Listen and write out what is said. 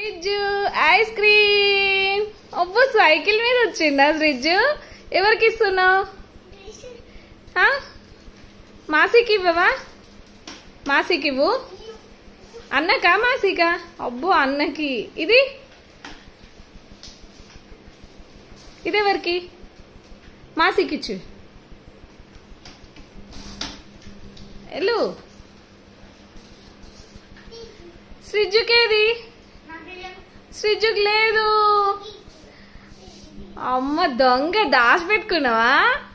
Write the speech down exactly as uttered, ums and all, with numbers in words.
Sreeju ice cream. అబ్బో cycle మీద వచ్చిందా శ్రీజు? ఎవరికి ఇస్తున్నావు? మాసికి ఇవ్వవా? మాసికి ఇవ్వు. అన్నకా మాసికా? అబ్బో అన్నకి. ఇది ఇదెవరికి? మాసికి ఇచ్చు. ఎల్లు. శ్రీజుకేది? శ్రీజుకి లేదు. అమ్మ దొంగ దాచి పెట్టుకున్నావా?